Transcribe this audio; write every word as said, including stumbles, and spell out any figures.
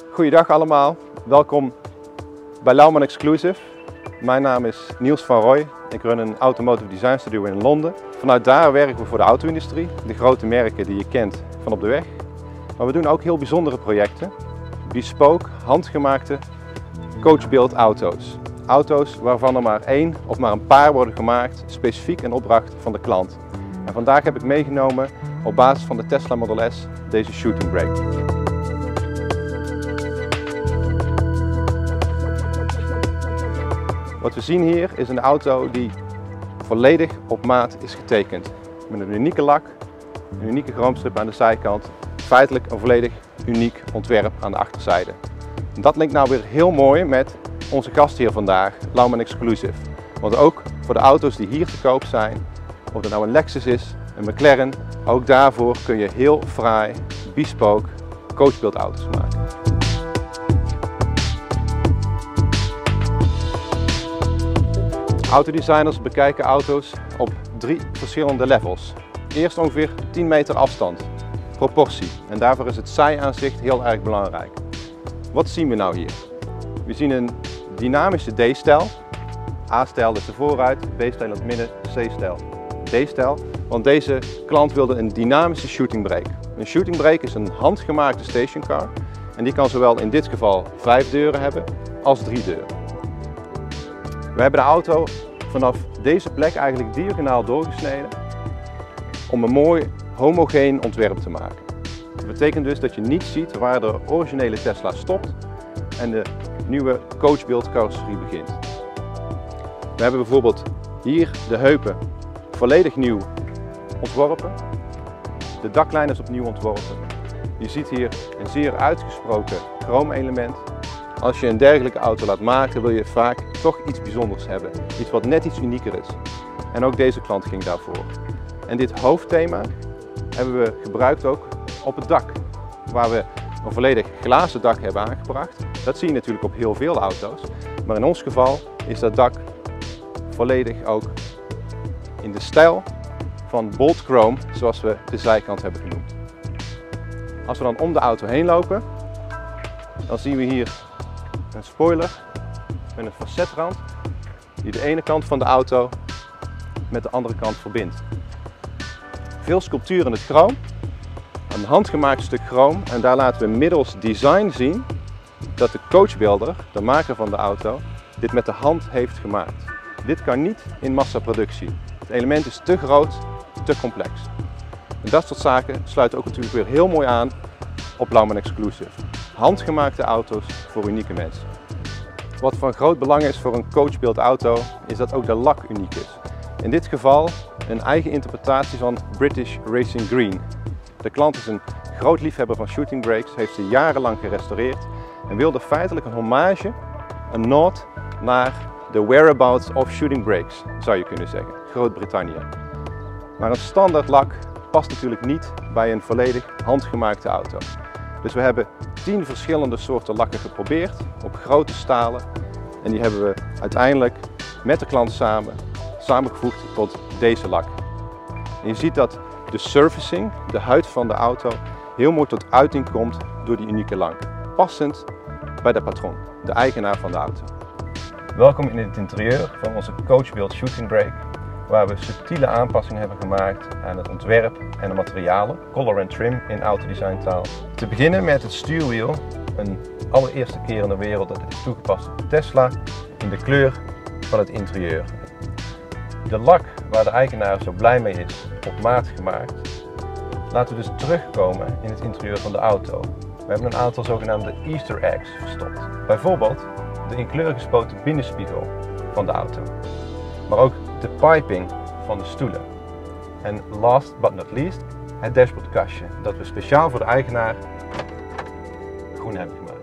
Goeiedag allemaal, welkom bij Lauman Exclusive. Mijn naam is Niels van Rooij, ik run een automotive design studio in Londen. Vanuit daar werken we voor de auto-industrie, de grote merken die je kent van op de weg. Maar we doen ook heel bijzondere projecten, bespoke, handgemaakte coachbuild auto's. Auto's waarvan er maar één of maar een paar worden gemaakt, specifiek in opdracht van de klant. En vandaag heb ik meegenomen op basis van de Tesla Model S deze shooting brake. Wat we zien hier is een auto die volledig op maat is getekend. Met een unieke lak, een unieke chroomstrip aan de zijkant, feitelijk een volledig uniek ontwerp aan de achterzijde. En dat linkt nou weer heel mooi met onze gast hier vandaag, Lauman Exclusive. Want ook voor de auto's die hier te koop zijn, of het nou een Lexus is, een McLaren, ook daarvoor kun je heel fraai, bespoke coachbuild auto's maken. Autodesigners bekijken auto's op drie verschillende levels. Eerst ongeveer tien meter afstand, proportie. En daarvoor is het zijaanzicht heel erg belangrijk. Wat zien we nou hier? We zien een dynamische D-stijl. A-stijl is de vooruit, B-stijl in het midden, C-stijl. D-stijl, want deze klant wilde een dynamische shooting brake. Een shooting brake is een handgemaakte stationcar en die kan zowel in dit geval vijf deuren hebben als drie deuren. We hebben de auto vanaf deze plek eigenlijk diagonaal doorgesneden om een mooi homogeen ontwerp te maken. Dat betekent dus dat je niet ziet waar de originele Tesla stopt en de nieuwe coachbuild carrosserie begint. We hebben bijvoorbeeld hier de heupen volledig nieuw ontworpen. De daklijn is opnieuw ontworpen. Je ziet hier een zeer uitgesproken chroomelement. Als je een dergelijke auto laat maken, wil je vaak toch iets bijzonders hebben. Iets wat net iets unieker is. En ook deze klant ging daarvoor. En dit hoofdthema hebben we gebruikt ook op het dak. Waar we een volledig glazen dak hebben aangebracht. Dat zie je natuurlijk op heel veel auto's. Maar in ons geval is dat dak volledig ook in de stijl van bold chrome, zoals we de zijkant hebben genoemd. Als we dan om de auto heen lopen, dan zien we hier een spoiler met een facetrand die de ene kant van de auto met de andere kant verbindt. Veel sculptuur in het chroom, een handgemaakt stuk chroom, en daar laten we middels design zien dat de coachbuilder, de maker van de auto, dit met de hand heeft gemaakt. Dit kan niet in massaproductie. Het element is te groot, te complex. En dat soort zaken sluiten ook natuurlijk weer heel mooi aan op Lauman Exclusive. Handgemaakte auto's voor unieke mensen. Wat van groot belang is voor een coachbuild auto, is dat ook de lak uniek is. In dit geval een eigen interpretatie van British Racing Green. De klant is een groot liefhebber van shooting brakes, heeft ze jarenlang gerestaureerd en wilde feitelijk een hommage, een nod naar de whereabouts of shooting brakes, zou je kunnen zeggen, Groot-Brittannië. Maar een standaard lak past natuurlijk niet bij een volledig handgemaakte auto. Dus we hebben tien verschillende soorten lakken geprobeerd op grote stalen en die hebben we uiteindelijk met de klant samen samengevoegd tot deze lak. En je ziet dat de surfacing, de huid van de auto, heel mooi tot uiting komt door die unieke lak. Passend bij de patron, de eigenaar van de auto. Welkom in het interieur van onze coachbuild shooting brake, waar we subtiele aanpassingen hebben gemaakt aan het ontwerp en de materialen, color and trim in autodesign taal. Te beginnen met het stuurwiel, een allereerste keer in de wereld dat het is toegepast op de Tesla, in de kleur van het interieur. De lak waar de eigenaar zo blij mee is, op maat gemaakt, laten we dus terugkomen in het interieur van de auto. We hebben een aantal zogenaamde Easter eggs verstopt. Bijvoorbeeld de in kleur gespoten binnenspiegel van de auto, maar ook de piping van de stoelen. En last but not least, het dashboardkastje dat we speciaal voor de eigenaar groen hebben gemaakt.